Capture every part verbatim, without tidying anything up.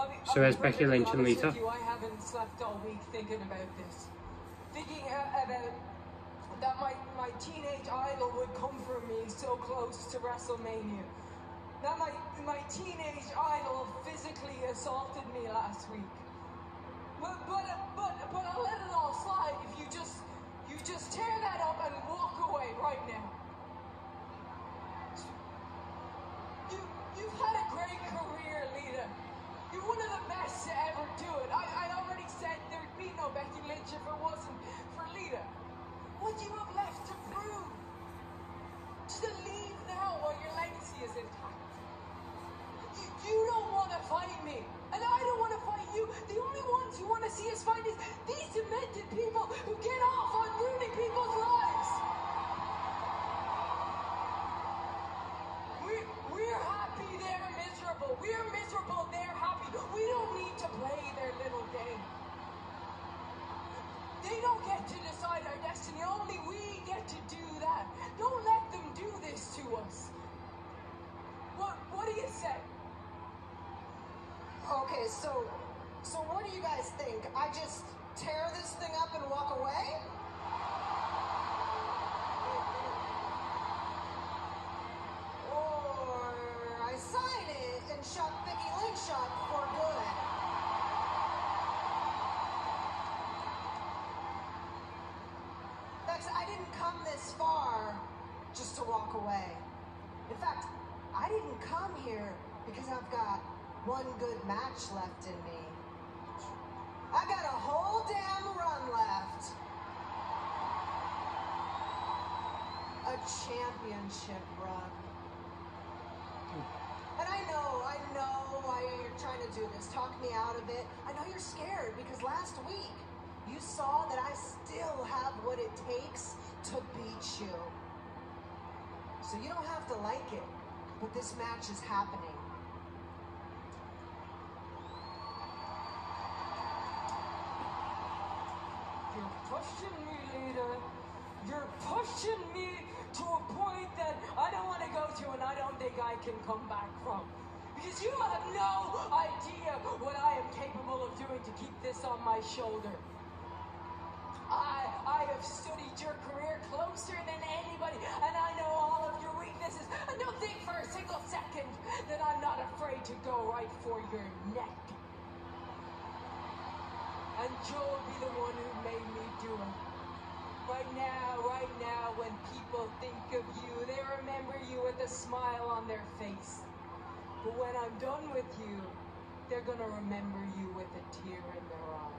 So as Becky Lynch and Lita. You, I haven't slept all week thinking about this. Thinking uh, about that my, my teenage idol would come for me so close to WrestleMania. That my, my teenage idol physically assaulted me last week. But, but, but, but I'll let it all slide if you just, you just tear that up and walk away right now. You, you've had a great career, Lita. You're one of the best to ever do it. I, I already said there'd be no Becky Lynch if it wasn't for Lita. What do you have left to prove? Just to leave now while your legacy is intact. You, you don't want to fight me, and I don't want to fight you. The only ones who want to see us fight is these demented people who get off on ruining people's lives. We're, we're happy, they're miserable. We're miserable, they're happy. We don't need to play their little game. They don't get to decide our destiny. Only we get to do that. Don't let them do this to us. What, what do you say? Okay, so, so what do you guys think? I just tear this thing up and walk away? Or I sign it and shut Becky Lynch up for good? That's, I didn't come this far just to walk away. In fact, I didn't come here because I've got one good match left in me. I got a whole damn run left. A championship run. And I know, I know why you're trying to do this. Talk me out of it. I know you're scared because last week you saw that I still have what it takes to beat you. So you don't have to like it, but this match is happening. You're pushing me, Lita. You're pushing me to a point that I don't want to go to and I don't think I can come back from. Because you have no idea what I am capable of doing to keep this on my shoulder. I, I have studied your career closer than anybody, and I know all of your weaknesses. And don't think for a single second that I'm not afraid to go right for your neck. And Joe will be the one who made me do it. Right now, right now, when people think of you, they remember you with a smile on their face. But when I'm done with you, they're gonna remember you with a tear in their eye.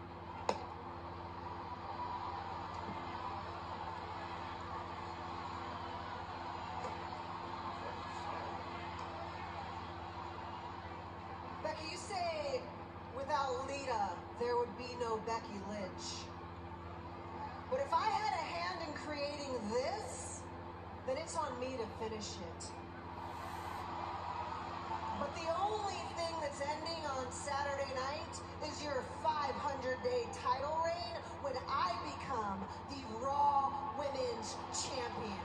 Becky, you say without Lita, there would be no Becky Lynch. But if I had a hand in creating this, then it's on me to finish it. But the only thing that's ending on Saturday night is your five hundred day title reign when I become the Raw Women's Champion.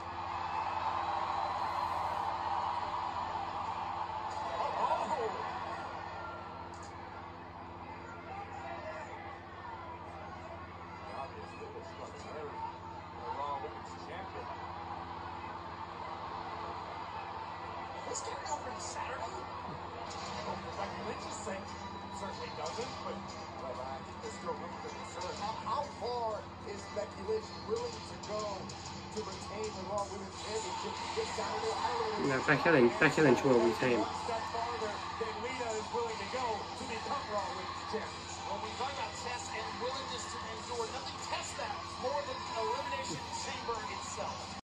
This carry over to Saturday? Becky Lynch's thing certainly doesn't, but well, I think there's still room for concern. How, how far is Becky Lynch willing to go to retain the Raw Women's Championship this Saturday? I don't know. No, Becky Lynch, Becky Lynch will retain. One step farther than Lita is willing to go to become Raw Women's Champion. When we talk about tests and willingness to endure, nothing tests that more than Elimination Chamber itself.